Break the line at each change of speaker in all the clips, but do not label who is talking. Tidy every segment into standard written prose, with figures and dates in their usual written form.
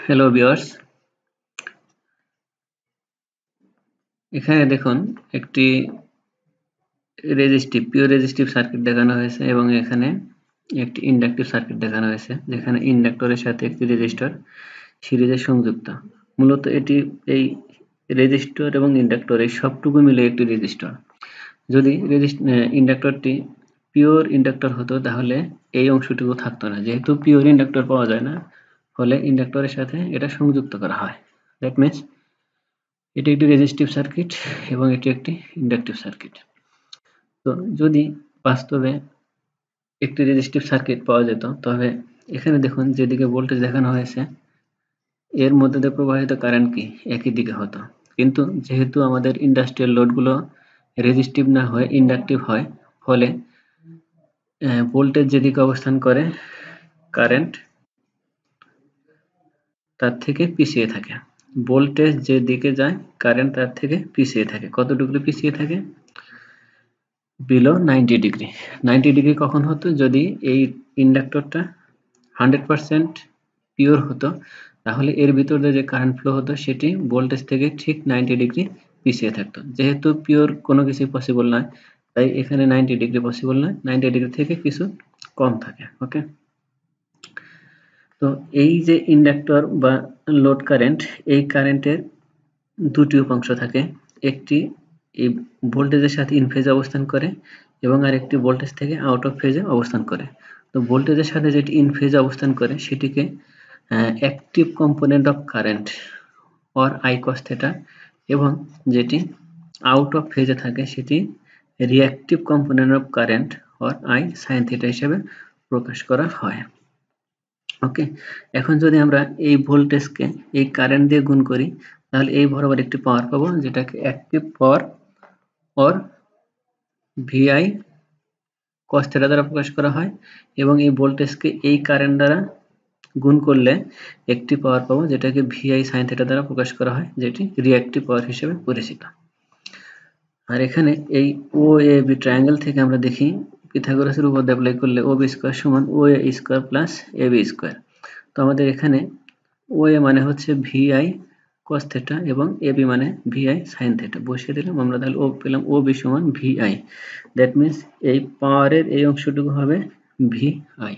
Hello viewers, এখানে দেখুন একটি পিওর রেজিস্টিভ সার্কিট দেখানো হয়েছে এবং এখানে একটি ইন্ডাকটিভ সার্কিট দেখানো হয়েছে, যেখানে ইন্ডাক্টরের সাথে একটি রেজিস্টর সিরিজে সংযুক্ত। মূলত এটি এই রেজিস্টর এবং ইন্ডাক্টর এই সবটুকু মিলে একটি রেজিস্টর। যদি ইন্ডাক্টরটি পিওর ইন্ডাক্টর হতো তাহলে এই অংশটুকু থাকতো না। যেহেতু পিওর ইন্ডাক্টর পাওয়া যায় না, ফলে ইন্ডাক্টরের সাথে এটা সংযুক্ত করা হয়। দ্যাট মিনস এটি একটি রেজিস্টিভ সার্কিট এবং এটি একটি ইন্ডাকটিভ সার্কিট। তো যদি বাস্তবে একটি রেজিস্টিভ সার্কিট পাওয়া যেত, তবে এখানে দেখুন যেদিকে ভোল্টেজ দেখানো হয়েছে এর মধ্যে দিয়ে প্রবাহিত কারেন্ট কি একই দিকে হতো। কিন্তু যেহেতু আমাদের ইন্ডাস্ট্রিয়াল লোডগুলো রেজিস্টিভ না হয়ে ইন্ডাকটিভ হয়, ফলে ভোল্টেজ যেদিকে অবস্থান করে কারেন্ট তার থেকে পিছিয়ে থাকে। ভোল্টেজ যেদিকে যায় কারেন্ট তার থেকে পিছিয়ে থাকে। কতটুকু পিছিয়ে থাকে? Below 90 degree. 90 ডিগ্রি কখন হতো? যদি এই ইন্ডাক্টরটা 100% পিওর হতো, তাহলে এর ভিতরে যে কারেন্ট ফ্লো হতো সেটি ভোল্টেজ থেকে ঠিক 90 ডিগ্রি পিছিয়ে থাকতো। যেহেতু পিওর কোনো কিছু পসিবল নয়, তাই এখানে 90 ডিগ্রি পসিবল নয়, 90 ডিগ্রি থেকে কিছু কম থাকে। ওকে, তো এই যে ইন্ডাক্টর বা লোড কারেন্ট, এই কারেন্টের দুটি উপাংশ থাকে। একটি এই ভোল্টেজের সাথে ইন ফেজে অবস্থান করে এবং আরেকটি ভোল্টেজ থেকে আউট অফ ফেজে অবস্থান করে। তো ভোল্টেজের সাথে যেটি ইন ফেজে অবস্থান করে সেটিকে active component of current or I cos theta, এবং যেটি আউট অফ ফেজে থাকে সেটি reactive component of current or I sine theta হিসেবে প্রকাশ করা হয়। ওকে, এখন যদি আমরা এই ভোল্টেজকে এই কারেন্ট দিয়ে গুণ করি, তাহলে এই বরাবর একটি পাওয়ার পাবো, যেটাকে active power or VI cos theta দ্বারা প্রকাশ করা হয়, এবং এই ভোল্টেজকে এই কারেন্ট দ্বারা গুণ করলে একটি পাওয়ার পাবো, যেটাকে ভিআই সাইন থিটা দ্বারা প্রকাশ করা হয়, যেটি রিঅ্যাক্টিভ পাওয়ার হিসেবে পরিচিত। আর এখানে এই ও এ বি ট্রায়াঙ্গেল থেকে আমরা দেখি পিথাগোরাসের উপপাদ্য অ্যাপ্লাই করলে ও বি স্কয়ার সমান O A square plus A B square. তো আমাদের এখানে ও এ মানে হচ্ছে ভিআই cos থিটা এবং এ বি মানে ভিআই সাইন থিটা বসিয়ে দিলাম আমরা, তাহলে ও পেলাম ও বি সমান ভিআই। দ্যাট মিন্স এই পাওয়ারের এই অংশটুকু হবে ভিআই।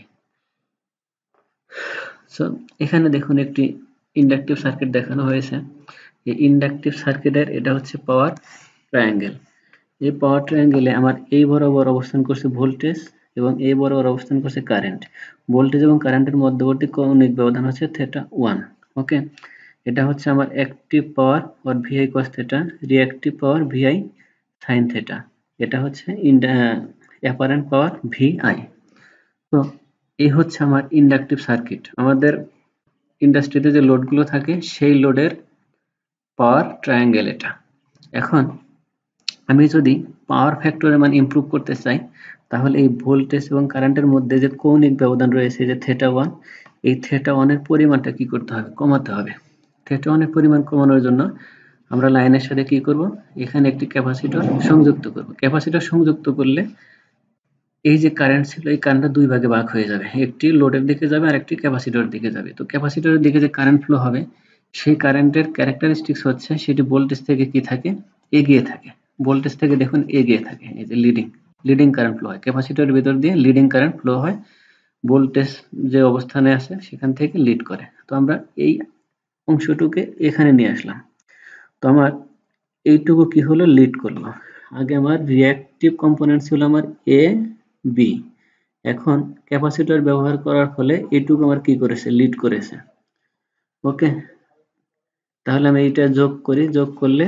সো এখানে দেখুন একটি ইন্ডাকটিভ সার্কিট দেখানো হয়েছে। এই ইন্ডাকটিভ সার্কিটের এটা হচ্ছে পাওয়ার ট্রায়াঙ্গেল। এই পাওয়ার ট্রায়াঙ্গেলে আমার এই বরাবর অবস্থান করছে ভোল্টেজ এবং এই বরাবর অবস্থান করছে কারেন্ট। ভোল্টেজ এবং কারেন্টের মধ্যবর্তী কৌণিক ব্যবধান হচ্ছে θ1। ওকে, এটা হচ্ছে আমার active power or VI cos theta, reactive power VI sine theta, এটা হচ্ছে অ্যাপারেন্ট পাওয়ার ভিআই। তো এই হচ্ছে আমার ইন্ডাকটিভ সার্কিট। আমাদের ইন্ডাস্ট্রিতে যে লোডগুলো থাকে সেই লোডের পাওয়ার ট্রায়াঙ্গেল এটা। এখন আমি যদি পাওয়ার ফ্যাক্টরের মান ইমপ্রুভ করতে চাই, তাহলে এই ভোল্টেজ এবং কারেন্টের মধ্যে যে কৌণিক ব্যবধান রয়েছে যে θ1, এই θ1 এর পরিমাণটা কি করতে হবে? কমাতে হবে। θ1 এর পরিমাণ কমানোর জন্য আমরা লাইনের সাথে কি করব? এখানে একটি ক্যাপাসিটর সংযুক্ত করব। ক্যাপাসিটর সংযুক্ত করলে এই যে কারেন্ট ছিল এই কারেন্টটা দুই ভাগে ভাগ হয়ে যাবে, একটি লোডের দিকে যাবে আর একটি ক্যাপাসিটরের দিকে যাবে। তো ক্যাপাসিটরের দিকে যে কারেন্ট ফ্লো হবে সেই কারেন্টের ক্যারেক্টারিস্টিক্স হচ্ছে সেটি ভোল্টেজ থেকে কি থাকে? এগিয়ে থাকে। ভোল্টেজ থেকে দেখুন এগিয়ে থাকে, এই যে লিডিং কারেন্ট ফ্লো হয় ক্যাপাসিটরের ভিতর দিয়ে, লিডিং কারেন্ট ফ্লো হয়, ভোল্টেজ যে অবস্থানে আছে সেখান থেকে লিড করে। তো আমরা এই অংশটুকে এখানে নিয়ে আসলাম। তো আমার এইটুকু কি হলো? লিড করলো। আগে আমার রিঅ্যাক্টিভ কম্পোনেন্ট ছিল আমার এ বি, এখন ক্যাপাসিটর ব্যবহার করার ফলে এইটুকু আমার কি করেছে? লিড করেছে। ওকে, তাহলে আমি এটা যোগ করি, যোগ করলে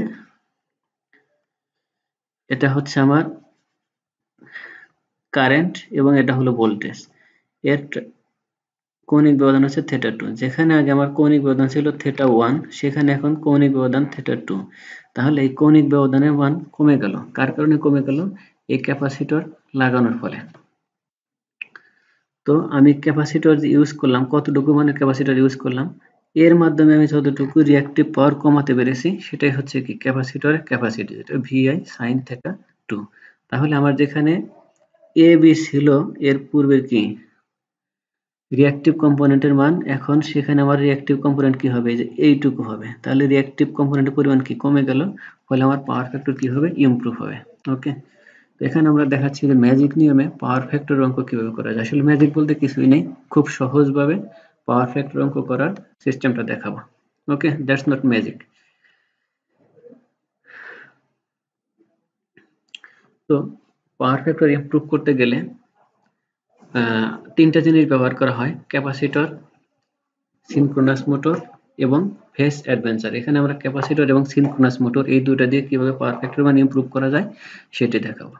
এটা হচ্ছে আমার কারেন্ট এবং এটা হলো ভোল্টেজ। এর কৌণিক ব্যবধান হচ্ছে θ2। যেখানে আগে আমার কৌণিক ব্যবধান ছিল θ1, সেখানে এখন কৌণিক ব্যবধান θ2। তাহলে এই কৌণিক ব্যবধানের মান কমে গেল। কার কারণে কমে গেল? এই ক্যাপাসিটর লাগানোর ফলে। তো আমি ক্যাপাসিটর ইউজ করলাম, কতটুকু মানে ক্যাপাসিটর ইউজ করলাম, এর মাধ্যমে আমি যতটুকু রিঅ্যাক্টিভ পাওয়ার কমাতে পেরেছি সেটাই হচ্ছে কি ক্যাপাসিটরের ক্যাপাসিটি, যেটা ভিআই সাইন θ2। তাহলে আমার যেখানে এ বি ছিল এর পূর্বের কি রিঅ্যাক্টিভ কম্পোনেন্টের মান এখন সেখানে আমার রিঅ্যাক্টিভ কম্পোনেন্ট কি হবে, যে এইটুকু হবে। তাহলে রিঅ্যাক্টিভ কম্পোনেন্টের পরিমাণ কি কমে গেল, ফলে আমার পাওয়ার ফ্যাক্টর কি হবে, ইমপ্রুভ হবে। ওকে, তো এখানে আমরা দেখাচ্ছি যে ম্যাজিক নিয়মে পাওয়ার ফ্যাক্টর অঙ্ক কিভাবে করা যায়। আসলে ম্যাজিক বলতে কিছুই নেই, খুব সহজভাবে পাওয়ার ফ্যাক্টর অঙ্ক করার সিস্টেমটা দেখাবো। Okay, that's not magic. তো পাওয়ার ফ্যাক্টর ইমপ্রুভ করতে গেলে তিনটা জিনিস ব্যবহার করা হয়, ক্যাপাসিটর, সিনক্রোনাস মোটর এবং ফেজ অ্যাডভেঞ্চার। এখানে আমরা ক্যাপাসিটর এবং সিনক্রোনাস মোটর এই দুইটা দিয়ে কিভাবে পাওয়ার ফ্যাক্টর মান ইমপ্রুভ করা যায় সেটি দেখাবো।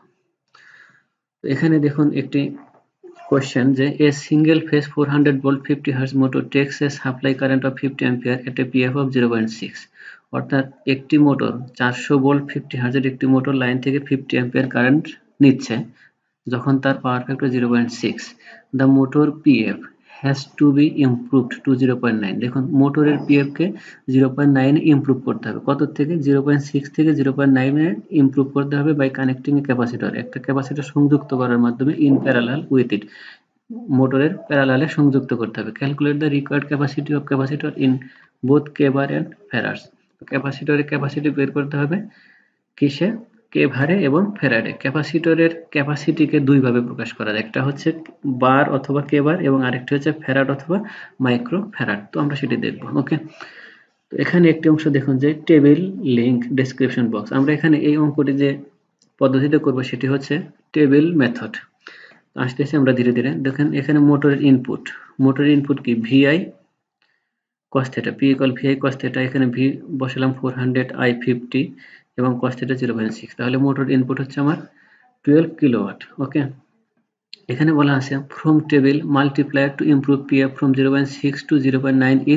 তো এখানে দেখুন একটি কোশ্চেন যে a single phase 400 volt 50 Hz motor takes a supply current of 50 ampere at a PF of 0.6, অর্থাৎ একটি মোটর 400 ভোল্ট 50 হার্জের একটি মোটর লাইন থেকে 50 অ্যাম্পিয়ার কারেন্ট নিচ্ছে যখন তার power factor 0.6, the motor PF has to be improved to 0.9। দেখুন মোটরের PF কে 0.9 improve করতে হবে, কত থেকে, 0.6 থেকে 0.9 ইমপ্রুভ করতে হবে বাই কানেক্টিং এ ক্যাপাসিটর, একটা ক্যাপাসিটর সংযুক্ত করার মাধ্যমে ইন প্যারালাল উইথ ইট, মোটরের প্যারালালে সংযুক্ত করতে হবে। Calculate the required capacity of capacitor in both K var and farads. ক্যাপাসিটরের ক্যাপাসিটি বের করতে হবে কিসে, কে ভারে এবং ফ্যারাডে। ক্যাপাসিটরের ক্যাপাসিটিকে দুই ভাবে প্রকাশ করা যায়, একটা হচ্ছে বার অথবা কে বার এবং আরেকটি হচ্ছে ফ্যারাড অথবা মাইক্রো ফ্যারাড। তো আমরা সেটি দেখব। ওকে, তো এখানে একটি অংশ দেখুন যে টেবিল লিংক ডেসক্রিপশন বক্স। আমরা এখানে এই অঙ্কটি যে পদ্ধতিতে করব সেটি হচ্ছে টেবিল মেথড। আসতেছি আমরা ধীরে ধীরে। দেখেন এখানে মোটরের ইনপুট কি, VI cos theta, p equal vi cos theta, এখানে v বসালাম 400, i 50 এবং cos theta 0.6। তাহলে মোটর ইনপুট হচ্ছে আমার 12 কিলোওয়াট। ওকে, এখানে বলা আছে from table multiplier to improve pf from 0.6 to 0.9 is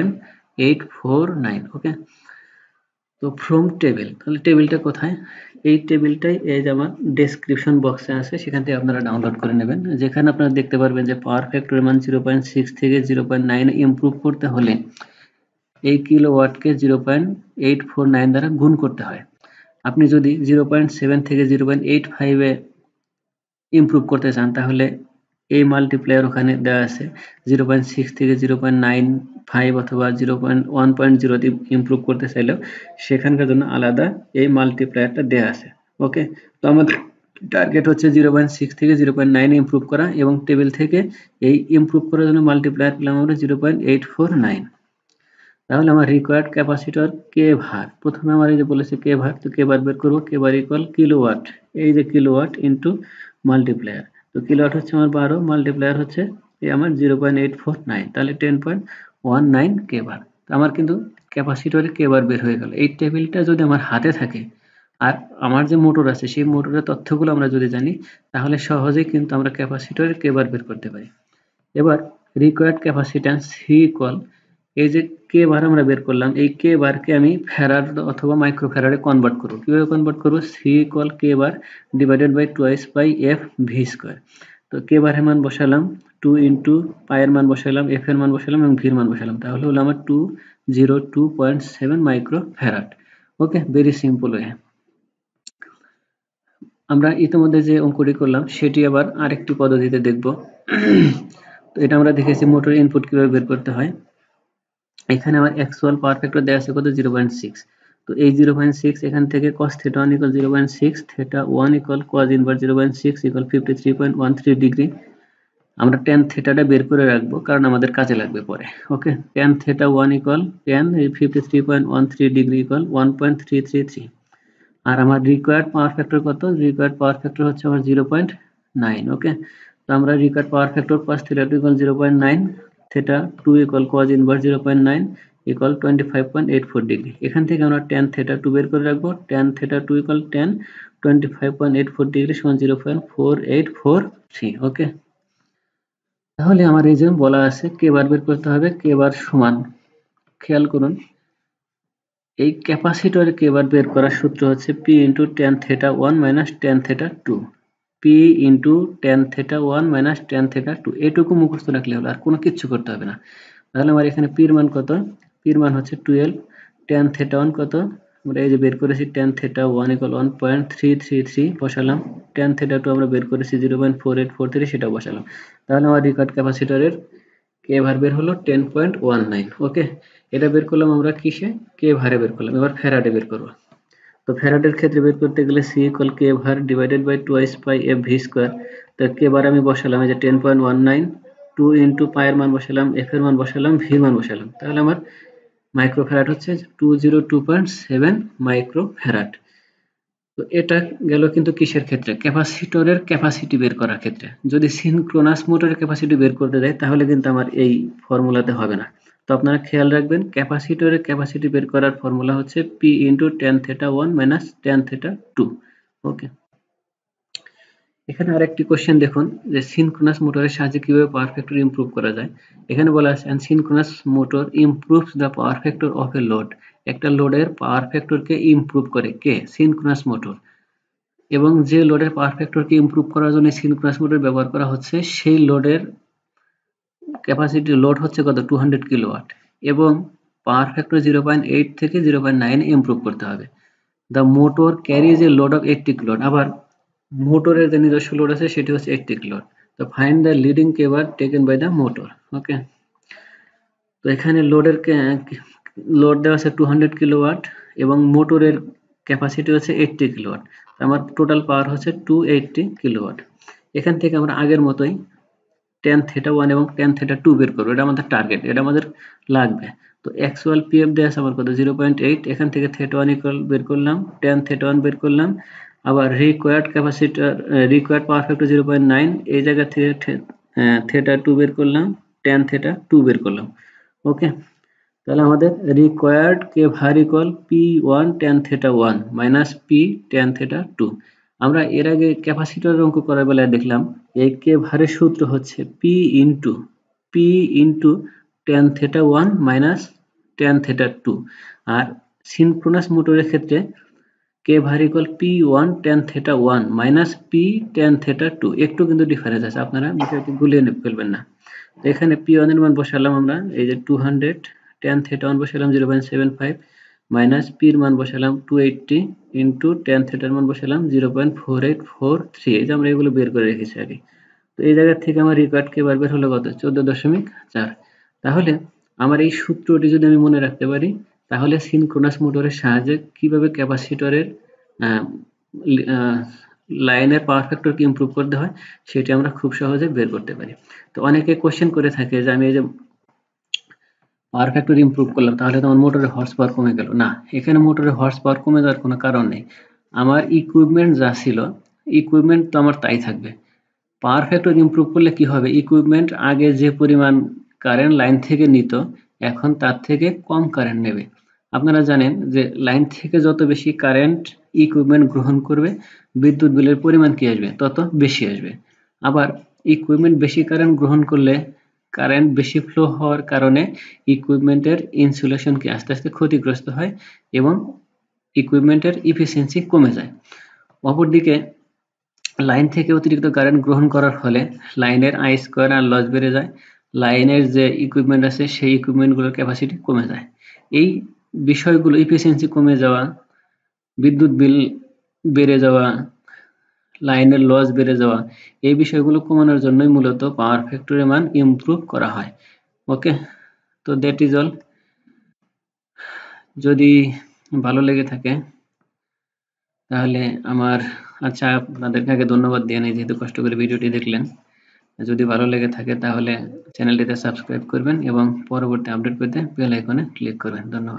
0.849। ওকে, তো from table, তাহলে টেবিলটা কোথায়, এই টেবিলটাই এই যে আমার ডেসক্রিপশন বক্সে আছে, সেখান থেকে আপনারা ডাউনলোড করে নেবেন। যেখানে আপনারা দেখতে পারবেন যে পাওয়ার ফ্যাক্টরের মান 0.6 থেকে 0.9 ইমপ্রুভ করতে হলে এই কিলোওয়াটকে 0.849 দ্বারা গুণ করতে হয়। আপনি যদি 0.7 থেকে 0.85 এ ইমপ্রুভ করতে চান তাহলে এই মাল্টিপ্লায়ার ওখানে দেওয়া আছে, 0.6 থেকে 0.95 অথবা 0.1.0 দিয়ে ইমপ্রুভ করতে চাইলেও সেখানকার জন্য আলাদা এই মাল্টিপ্লায়ারটা দেওয়া আছে। ওকে, তো আমাদের টার্গেট হচ্ছে 0.6 থেকে 0.9 ইমপ্রুভ করা এবং টেবিল থেকে এই ইমপ্রুভ করার জন্য মাল্টিপ্লায়ার পেলাম আমরা 0.849। তাহলে আমার রিকোয়ার্ড ক্যাপাসিটর কে ভার, প্রথমে আমার এই যে বলেছে কে ভার, তো কে বার বের করব, কে বার ইকুয়াল কিলোওয়াট, এই যে কিলোওয়াট ইনটু মাল্টিপ্লায়ার, তো কিলোওয়াট হচ্ছে আমার 12, মাল্টিপ্লায়ার হচ্ছে এই আমার 0.849, তাহলে 10.19 কে বার। তো আমার কিন্তু ক্যাপাসিটরের কে বার বের হয়ে গেল। এই টেবিলটা যদি আমার হাতে থাকে আর আমার যে মোটর আছে সেই মোটরের তথ্যগুলো আমরা যদি জানি তাহলে সহজেই কিন্তু আমরা ক্যাপাসিটরের কে বার বের করতে পারি। এবার রিকোয়ার্ড ক্যাপাসিট্যান্স সি ইকুয়াল, এই যে কে বার আমরা বের করলাম, এই কে বারকে আমি ফ্যারাড অথবা মাইক্রো ফ্যারাডে কনভার্ট করব। কিভাবে কনভার্ট করব, C equal K var divided by twice pi F V square. তো কে বারের মান বসালাম 2 ইন্টু পায়ের মান বসালাম, এফ এর মান বসালাম এবং ভির মান বসালাম, তাহলে হলো আমার 202.7 micro farad. Okay, very simple way. আমরা ইতিমধ্যে যে অঙ্কটি করলাম সেটি আবার আরেকটি পদ্ধতিতে দেখব। তো এটা আমরা দেখেছি মোটর ইনপুট কিভাবে বের করতে হয়। এখানে আমার অ্যাকচুয়াল পাওয়ার ফ্যাক্টর দেওয়া আছে কত, 0.6। তো এই 0.6 এখান থেকে cos theta 1 equal 0.6, theta 1 equal cos inverse 0.6 equal 53.13 degree. আমরা tan theta টা বের করে রাখবো কারণ আমাদের কাজে লাগবে পরে। Okay, tan theta 1 equal tan 53.13 degree equal 1.333। আর আমার রিকোয়ার্ড পাওয়ার ফ্যাক্টর কত, রিকোয়ার্ড পাওয়ার ফ্যাক্টর হচ্ছে আমার 0.9। ওকে, তো আমরা required power factor cos theta 2 equal 0.9, theta 2 equal cos inverse 0.9 equal 25.84 degree. এখান থেকে আমরা tan theta 2 বের করে রাখবো, tan theta 2 equal tan 25.84 degree সমান 0.4843। ওকে, তাহলে আমার এই যে বলা আছে কে বার বের করতে হবে, কে বার সমান, খেয়াল করুন এই ক্যাপাসিটরের কে বার বের করার সূত্র হচ্ছে p into tan theta 1 minus tan theta 2, p into tan theta 1 minus tan theta 2, এটুকু মুখস্থ রাখলে হলো, আর কোনো কিচ্ছু করতে হবে না। তাহলে আমার এখানে p এর মান কত, p এর মান হচ্ছে 12, tan theta 1 কত, আমরা এই যে বের করেছি tan theta 1 equal 1.333 বসালাম, tan theta 2 আমরা বের করেছি 0.4843 সেটা বসালাম। তাহলে আমার রিকোয়ার্ড ক্যাপাসিটরের কে ভার বের হলো 10.19। ওকে, এটা বের করলাম আমরা কিসে, কে ভারে বের করলাম। এবার ফ্যারাডে বের করব। তো ফ্যারাডের ক্ষেত্রে বের করতে গেলে C equal K var divided by twice pi F V square. তো কে ভার আমি বসালাম এই যে 10.19, 2 ইন্টু পায়ের মান বসালাম, এফ এর মান বসালাম, ভি মান বসালাম, তাহলে আমার মাইক্রো ফ্যারাড হচ্ছে 202.7 মাইক্রো ফ্যারাড। তো এটা গেল কিন্তু কিসের ক্ষেত্রে, ক্যাপাসিটরের ক্যাপাসিটি বের করার ক্ষেত্রে। যদি সিনক্রোনাস মোটরের ক্যাপাসিটি বের করতে দেয় তাহলে কিন্তু আমার এই ফর্মুলাতে হবে না। তো আপনারা খেয়াল রাখবেন, ক্যাপাসিটরের ক্যাপাসিটি বের করার ফর্মুলা হচ্ছে P into tan theta one minus tan theta two. Okay, এখানে আরেকটি কোশ্চেন দেখুন যে সিনক্রোনাস মোটরের সাহায্যে কিভাবে পাওয়ার ফ্যাক্টর ইমপ্রুভ করা যায়। এখানে বলা আছে synchronous motor improves the power factor of a load. একটা লোডের পাওয়ার ফ্যাক্টরকে ইমপ্রুভ করে কে, সিনক্রোনাস মোটর। এবং যে লোডের পাওয়ার ফ্যাক্টরকে ইমপ্রুভ করার জন্য সিনক্রোনাস মোটর ব্যবহার করা হচ্ছে সেই লোডের ক্যাপাসিটি লোড হচ্ছে কত, 200 কিলোওয়াট, এবং পাওয়ার ফ্যাক্টর 0.8 থেকে 0.9 ইমপ্রুভ করতে হবে। The motor carries a load of 80 kilowatt. আবার মোটরের যে নিজস্ব লোড আছে সেটি হচ্ছে 80 কিলোওয়াট। তো find the leading kVAR taken by the motor. Okay, তো এখানে লোড দেওয়া আছে 200 কিলোওয়াট এবং মোটরের ক্যাপাসিটি হচ্ছে 80 কিলোওয়াট। আমার টোটাল পাওয়ার হচ্ছে 280 কিলোওয়াট। এখান থেকে আমরা আগের মতোই tan theta 1 এবং tan theta 2 বের করবো, এটা আমাদের টার্গেট, এটা আমাদের লাগবে। তো অ্যাকচুয়াল পিএফ দেওয়া আছে আমার কত, 0.8। এখান থেকে theta 1 ইকুয়াল বের করলাম, tan theta 1 বের করলাম। আবার রিকোয়ার্ড পাওয়ার ফ্যাক্টর 0.9, এই জায়গা থেকে theta 2 বের করলাম, tan theta 2 বের করলাম। ওকে, তাহলে আমাদের required K var equal P1 tan theta 1 minus P tan theta 2। আমরা এর আগে ক্যাপাসিটরের অঙ্ক করার বেলায় দেখলাম এই কে ভারের সূত্র হচ্ছে P into tan theta 1 minus tan theta 2। আর সিনক্রোনাস মোটরের ক্ষেত্রে K var equal P1 tan theta 1 minus P tan theta 2। একটু কিন্তু ডিফারেন্স আছে, আপনারা বিষয়টি গুলিয়ে ফেলবেন না। তো এখানে P1 এর মান বসালাম আমরা এই যে 200, tan theta 1 বসালাম 0.75 মাইনাস P এর মান বসালাম 280 ইন্টু tan theta এর মান বসালাম 0.4843। এই যে আমরা এগুলো বের করে রেখেছি আগে। তো এই জায়গা থেকে আমার রিকোয়ার্ড কে বার বের হলো কত, 14.4। তাহলে আমার এই সূত্রটি যদি আমি মনে রাখতে পারি তাহলে সিনক্রোনাস মোটরের সাহায্যে কিভাবে ক্যাপাসিটরের লাইনের পাওয়ার ফ্যাক্টরকে ইমপ্রুভ করতে হয় সেটি আমরা খুব সহজে বের করতে পারি। তো অনেকে কোশ্চেন করে থাকে যে আমি এই যে পাওয়ার ফ্যাক্টর ইমপ্রুভ করলাম তাহলে তো আমার মোটরের হর্স পাওয়ার কমে গেল। না, এখানে মোটরের হর্স পাওয়ার কমে যাওয়ার কোনো কারণ নেই। আমার ইকুইপমেন্ট যা ছিল ইকুইপমেন্ট তো আমার তাই থাকবে। পাওয়ার ফ্যাক্টর ইমপ্রুভ করলে কি হবে, ইকুইপমেন্ট আগে যে পরিমাণ কারেন্ট লাইন থেকে নিত এখন তার থেকে কম কারেন্ট নেবে। আপনারা জানেন যে লাইন থেকে যত বেশি কারেন্ট ইকুইপমেন্ট গ্রহণ করবে বিদ্যুৎ বিলের পরিমাণ কি আসবে, তত বেশি আসবে। আবার ইকুইপমেন্ট বেশি কারেন্ট গ্রহণ করলে কারেন্ট বেশি ফ্লো হওয়ার কারণে ইকুইপমেন্টের ইনসুলেশন কি আস্তে আস্তে ক্ষতিগ্রস্ত হয় এবং ইকুইপমেন্টের ইফিসিয়েন্সি কমে যায়। অপরদিকে লাইন থেকে অতিরিক্ত কারেন্ট গ্রহণ করার ফলে লাইনের আই স্কোয়ার আর লস বেড়ে যায়, লাইনের যে ইকুইপমেন্ট আছে সেই ইকুইপমেন্টগুলোর ক্যাপাসিটি কমে যায়। এই বিষয়গুলো, ইফিসিয়েন্সি কমে যাওয়া, বিদ্যুৎ বিল বেড়ে যাওয়া, লাইনের লস বেড়ে যাওয়া, এই বিষয়গুলো কমানোর জন্যই মূলত পাওয়ার ফ্যাক্টরের মান ইমপ্রুভ করা হয়। ওকে, তো দ্যাট ইজ অল। যদি ভালো লেগে থাকে তাহলে আমার, আচ্ছা আপনাদেরকে আগে ধন্যবাদ দিয়ে নেই যেহেতু কষ্ট করে ভিডিওটি দেখলেন। যদি ভালো লেগে থাকে তাহলে চ্যানেলটিতে সাবস্ক্রাইব করবেন এবং পরবর্তী আপডেট পেতে বেল আইকনে ক্লিক করবেন। ধন্যবাদ।